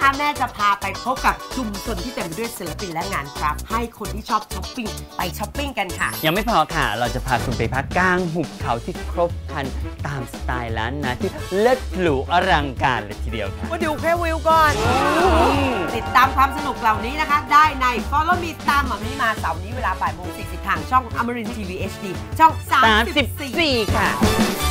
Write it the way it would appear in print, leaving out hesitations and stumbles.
นะคะแม่จะพาไปพบกับชุมชนที่เต็มไปด้วยศิลปินและงานคราฟต์ให้คนที่ชอบช้อปปิ้งไปช้อปปิ้งกันค่ะยังไม่พอค่ะเราจะพาคุณไปพักกลางหุบเขาที่ครบครันตามสไตล์ล้านนาที่เลิศหรูอลังการเลยทีเดียวค่ะมาดูแค่วิวก่อนติดตามความสนุกเหล่านี้นะคะได้ใน Follow Me ตามหมอมิมาเสาร์นี้เวลาบ่ายโมง 40ทางช่องอมรินทร์ทีวี HD ช่อง 34 ค่ะ